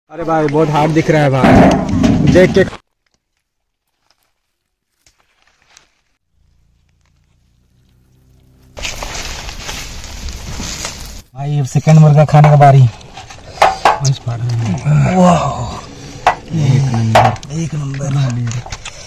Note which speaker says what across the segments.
Speaker 1: अरे भाई बहुत हार्ड दिख रहा है भाई, देख के।
Speaker 2: भाई अब सेकंड मुर्गा खाने का बारी।
Speaker 1: वाह,
Speaker 2: एक नंबर।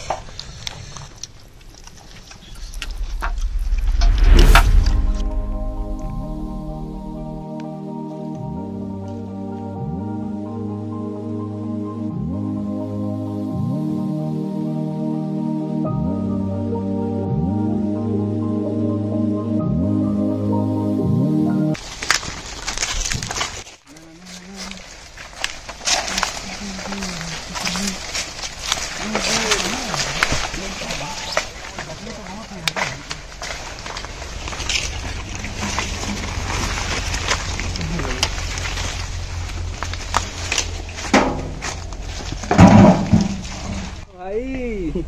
Speaker 1: भाई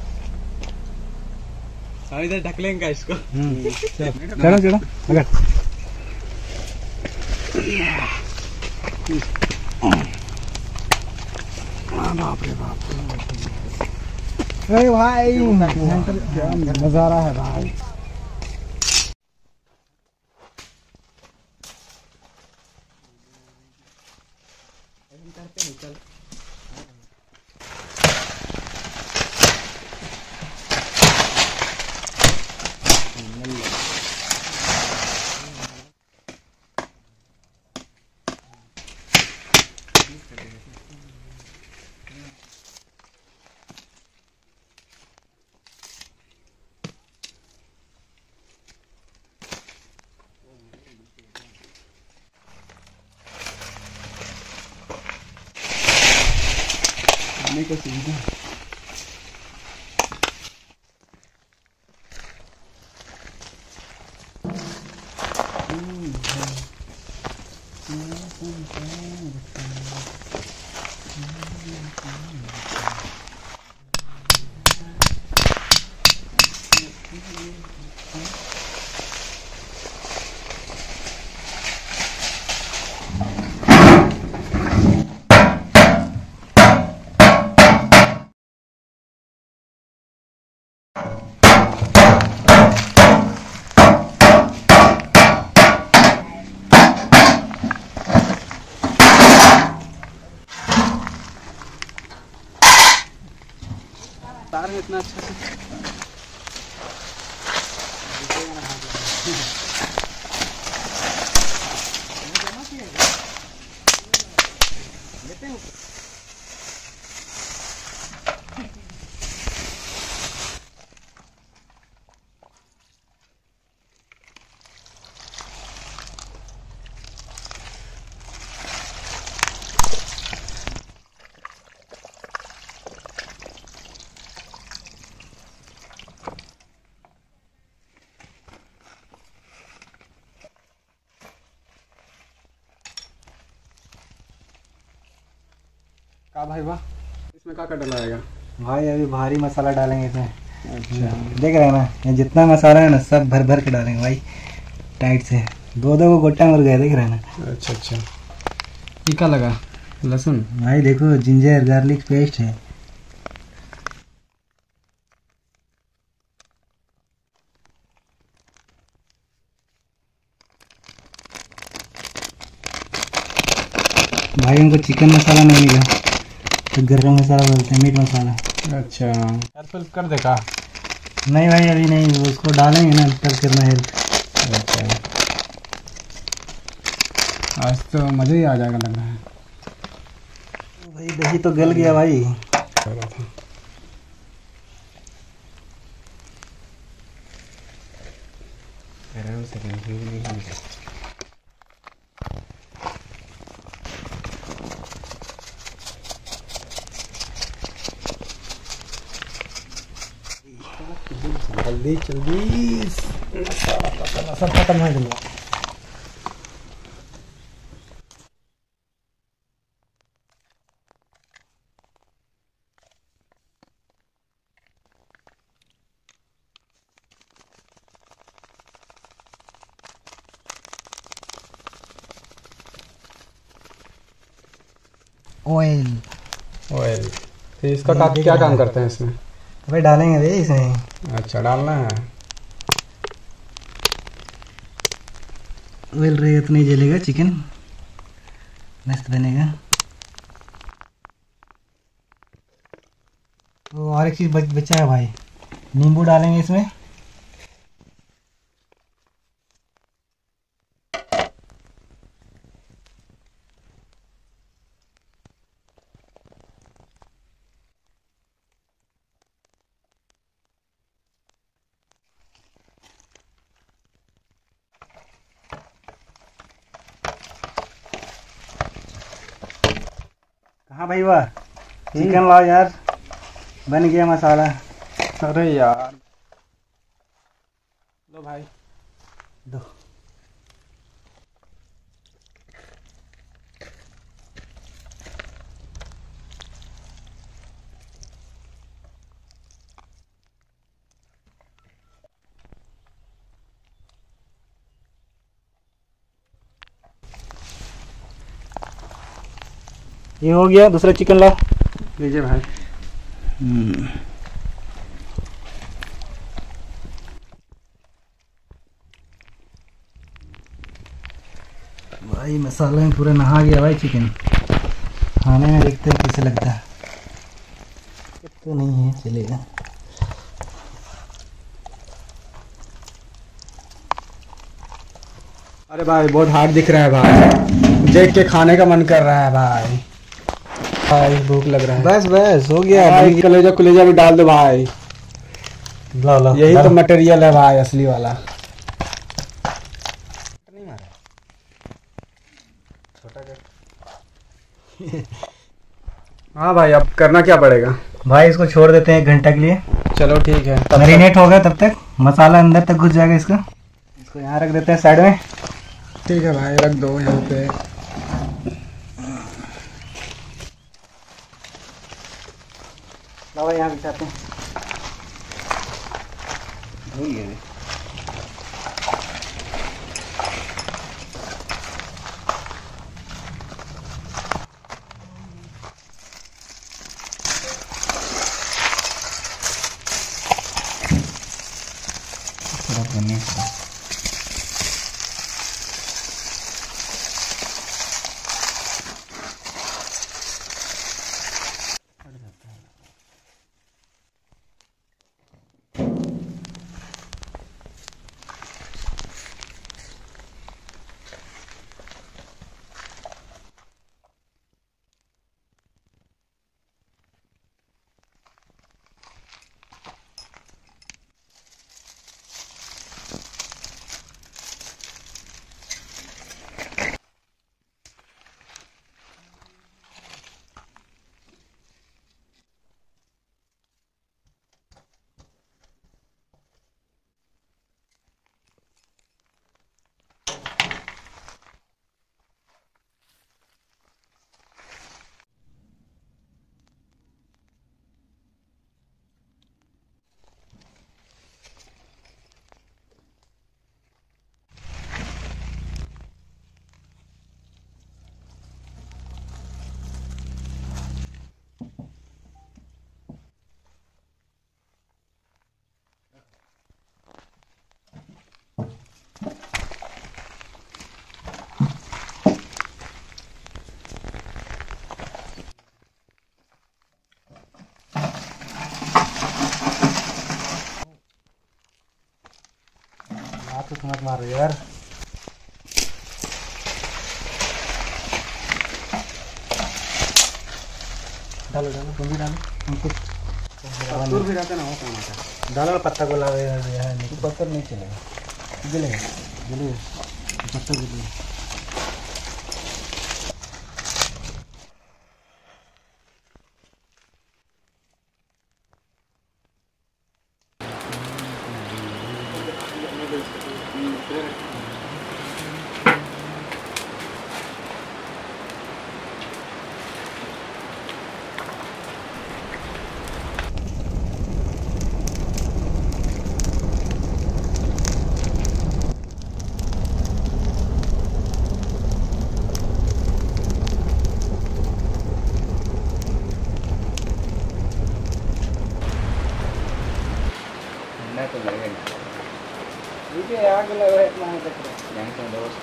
Speaker 1: हम इधर ढक लेंगे इसको।
Speaker 2: चलो चलो अगर बाप रे बाप। अरे भाई नजारा है भाई।
Speaker 1: को सुविधा तार है इतना अच्छा से। का भाई वाह, इसमें क्या डलाएगा
Speaker 2: भाई अभी भारी मसाला डालेंगे इसमें।
Speaker 1: अच्छा,
Speaker 2: देख रहे हैं ना, ये जितना मसाला है ना सब भर भर के डालेंगे भाई, टाइट से। दो दो को गोटा मर गया, देख रहे हैं ना।
Speaker 1: अच्छा अच्छा। टीका लगा लहसुन
Speaker 2: भाई देखो, जिंजर गार्लिक पेस्ट है। भाई हमको चिकन मसाला नहीं मिला तो गरम मसाला बोलते हैं, मीट मसाला।
Speaker 1: अच्छा, हेल्प कर देगा?
Speaker 2: नहीं भाई अभी नहीं, उसको डालेंगे ना तब करना हेल्प।
Speaker 1: अच्छा, आज तो मज़ा ही आ जाएगा लग रहा है।
Speaker 2: भाई दही तो गल गया भाई।
Speaker 1: जल्दी जल्दी
Speaker 2: सब खत्म है गया। ऑयल।
Speaker 1: ऑयल। तो इसका क्या काम करते हैं इसमें?
Speaker 2: भाई डालेंगे भाई इसमें।
Speaker 1: अच्छा, डालना है।
Speaker 2: ऑयल रहेगा तो नहीं जलेगा, चिकन मस्त बनेगा। तो और एक चीज़ बचा है भाई, नींबू डालेंगे इसमें। कहाँ भाई वाह, चिकन लाओ यार, बन गया मसाला।
Speaker 1: अरे यार, लो भाई
Speaker 2: दो। ये हो गया, दूसरा चिकन लाओ।
Speaker 1: लीजिए भाई।
Speaker 2: भाई मसाले में पूरा नहा गया भाई चिकन। खाने में देखते हैं कैसे लगता है। तो नहीं है, चलेगा।
Speaker 1: अरे भाई, बहुत हार्ड दिख रहा है भाई, देख के खाने का मन कर रहा है भाई। भाई भूख लग रहा है।
Speaker 2: बस बस हो गया
Speaker 1: भाई, कलेजा कुलेजा भी डाल दो भाई।
Speaker 2: ला ला,
Speaker 1: यही तो मटेरियल है भाई, असली वाला। नहीं मारा छोटा कर। हाँ भाई, अब करना क्या पड़ेगा?
Speaker 2: भाई इसको छोड़ देते हैं 1 घंटा के लिए।
Speaker 1: चलो ठीक है।
Speaker 2: मैरिनेट होगा तब तक, मसाला अंदर तक घुस जाएगा इसका। इसको यहाँ रख देते हैं साइड में।
Speaker 1: ठीक है भाई, रख दो यहाँ पे।
Speaker 2: लाओ यहाँ बिठाते हैं। भूल गए। तो समझ मार रहे यार। डालो डालो, तुम भी डालो। हमको पत्थर भी रहता ना, वो काम आता है। डालो पत्ता को लाओ यार, नहीं पत्थर नहीं चलेगा, जलेगा जलेगा पत्ता जलेगा। ये आग लगा है इतना तक यहां से दोस्त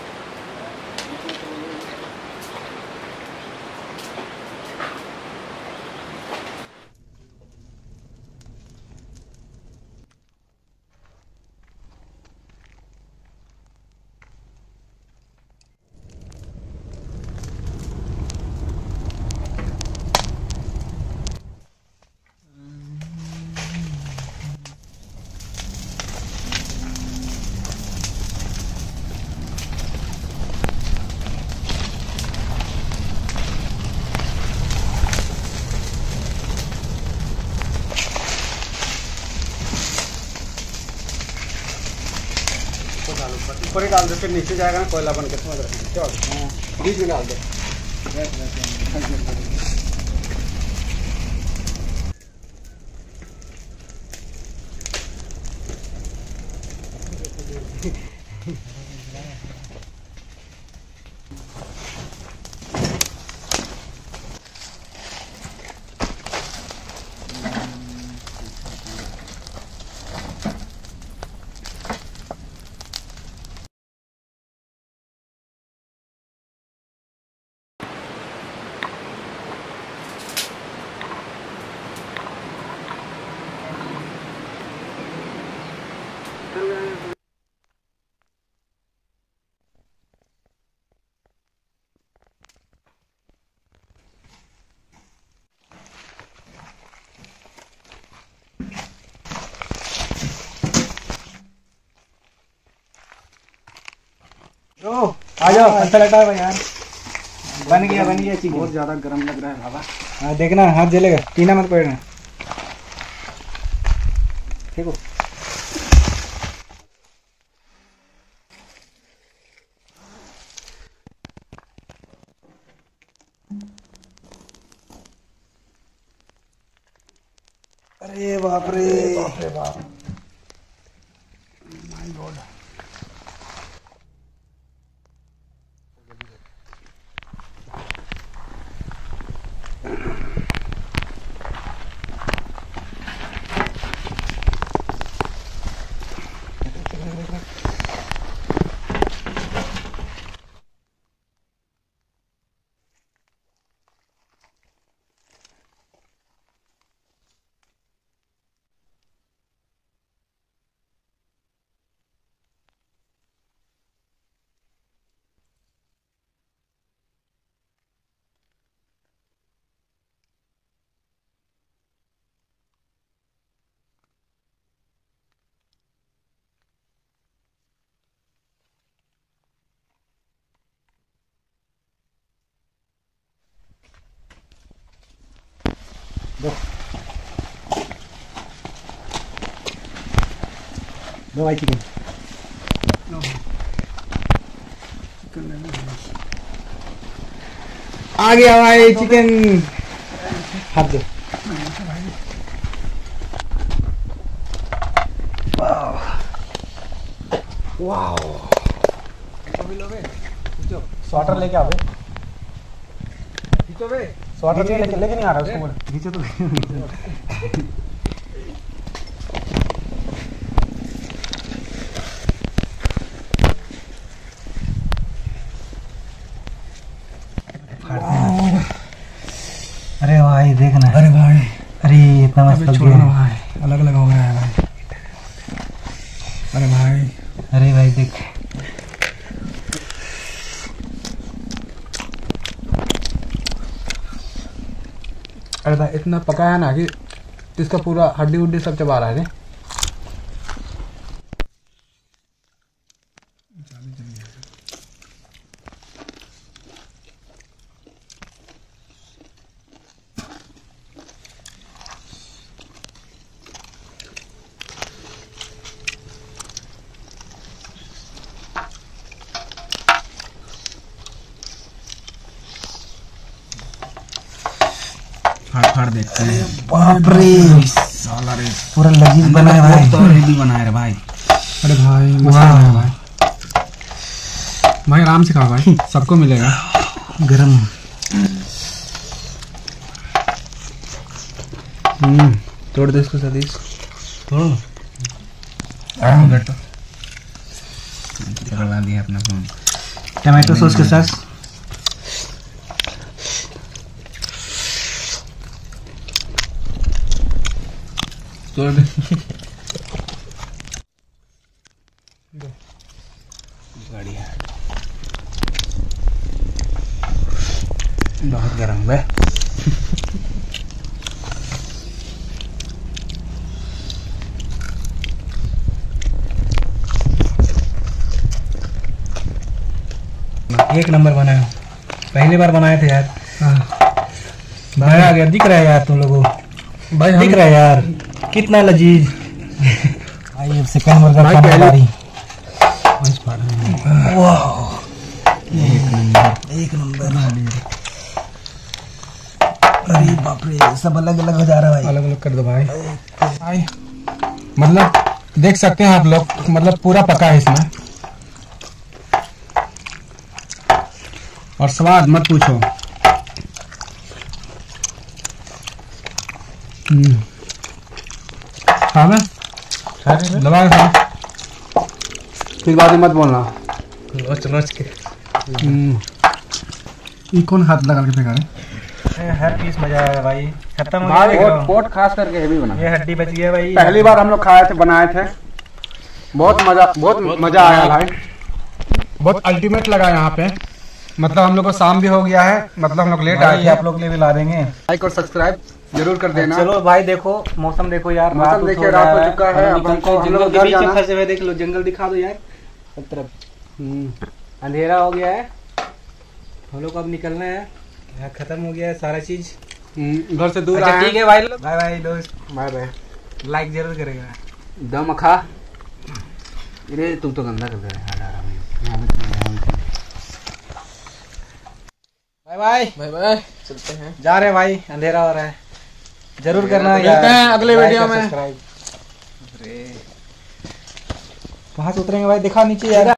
Speaker 1: ऊपर ही डाल दो, फिर नीचे जाएगा ना कोयला बन के, समझ रहे हैं? चलो बीच में डाल दो।
Speaker 2: आ जाओ, अच्छा लगता है भाई यार। बन गया चिकन।
Speaker 1: बहुत ज्यादा गर्म लग रहा है बाबा।
Speaker 2: हाँ देखना, हाथ जलेगा, पीना मत पड़ना। ठीक हो? अरे बाप रे, बाप रे बाप, माय गॉड। दो भाई चिकन। आ गया भाई चिकन। हाथ दो। वाह, स्वेटर लेके आओ। स्वेटर लेके नहीं आ रहा उसको, खींचो तो। अरे भाई देखना, अरे भाई, अरे इतना मस्त लग गया भाई, अलग अलग हो गया है भाई। अरे भाई, अरे भाई देख, अरे भाई इतना पका है ना कि इसका पूरा हड्डी उड्डी सब चबा रहा है। फाड़ देखते हैं। बाप रे साला रे, पूरा लजीज बना है भाई, तो हेवी बना है भाई। अरे भाई मस्त है भाई, भाई आराम से खाओ भाई, सबको मिलेगा। गरम तोड़ दे इसको सतीश, तोड़ो। करवा दिया अपना फोन
Speaker 1: टमाटो सॉस के साथ।
Speaker 2: बढ़िया, बहुत गर्म है।
Speaker 1: एक नंबर बना है, पहली बार बनाए थे यार। भाई आ गया, दिख रहा है यार तुम लोगों को, भाई दिख रहा है यार कितना लजीज। भाई अब सेकंड बर्गर खाने वाली। वाह, एक नंबर। अरे बाप रे, सब अलग अलग हो जा रहा है भाई। अलग अलग कर दो भाई। भाई मतलब देख सकते हैं आप लोग, मतलब पूरा पका है इसमें, और स्वाद मत पूछो। हाँ मैं दबा फिर बाद में मत बोलना।
Speaker 2: नोच नोच के
Speaker 1: ये कौन हाथ लगा के फेंका है?
Speaker 2: हर पीस मजा आया भाई, खत्म हो
Speaker 1: भाई
Speaker 2: गया।
Speaker 1: पोट खास करके हेवी बना।
Speaker 2: ये हड्डी बच गया भाई।
Speaker 1: पहली बार हम लोग खाए थे, बनाए थे, बहुत मजा आया भाई, बहुत अल्टीमेट लगा यहाँ पे। मतलब हम लोग को शाम भी हो गया है, मतलब हम लोग लेट आए थे।
Speaker 2: आप लोग के लिए भी ला देंगे,
Speaker 1: लाइक और सब्सक्राइब जरूर कर देना।
Speaker 2: चलो भाई देखो मौसम देखो यार,
Speaker 1: मौसम देखिए रात हो चुका है। अब हमको हम लोग घर जाना।
Speaker 2: फंसे हुए देख लो, जंगल दिखा दो यार सब तरफ। अंधेरा हो गया है, हम लोग को अब निकलना है, यहाँ खत्म हो गया है सारा चीज।
Speaker 1: घर से दूर
Speaker 2: अच्छा
Speaker 1: आए।
Speaker 2: ठीक है भाई, बाय बाय दोस्त,
Speaker 1: बाय बाय।
Speaker 2: लाइक जरूर करेगा।
Speaker 1: दम खा। अरे तुम तो गंदा कर दे रहा है।
Speaker 2: बाय बाय
Speaker 1: बाय बाय, चलते हैं,
Speaker 2: जा रहे हैं भाई, अंधेरा हो रहा है। जरूर करना
Speaker 1: मिलते हैं अगले वीडियो में।
Speaker 2: कहाँ से उतरेंगे भाई, दिखा नीचे यार।